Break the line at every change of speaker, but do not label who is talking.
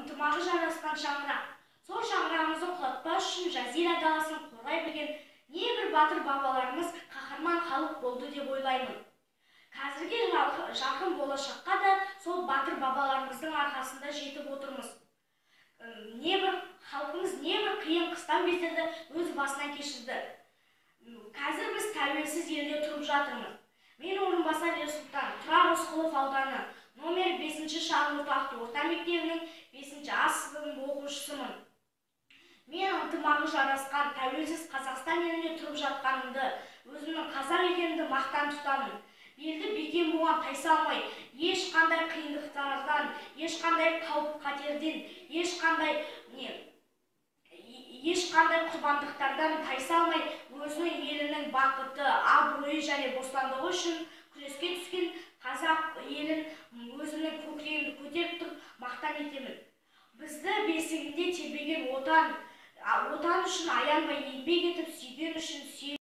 ынтымағы жарасқан шаңырақ. Сол шаңырағымызды құлатпас үшін жазира даласын қорғай білген небір батыр бабаларымыз қаһарман халық болды деп ойлаймын. Қазірге жақын болашаққа да сол батыр бабаларымыздың арқасында жетіп отырмыз. Халқымыз небір қиын қыстау кездерді өз басынан кешірді. Қазір біз тәуелсіз елде тұрып жатырмыз. Мен Орынбасар Ерсұлтан, Тұрар Рысқұлов ауданы, номер 5-ші шағын орта мектебінің 5-ші А сыныбының оқушысымын. Мен ынтымағы жарасқан тәуелсіз Қазақстан елінде тұрып жатқанымды, өзімнің қазақ екенімді мақтан тұтамын. Елді бекем болған тайсалмай, ешқандай қиындықтардан, ешқандай қауіп-қатерден, ешқандай құрбандықтардан тайсалмай, өзінің елінің бақыты, абыройы және бостандығы үшін күреске түскен қазақ елін өзінің көкірегінде көтеріп тұрып мақтан етемін. Бізді бесігінде тербеген отан үшін аянбай еңбек етіп, сүйген үшін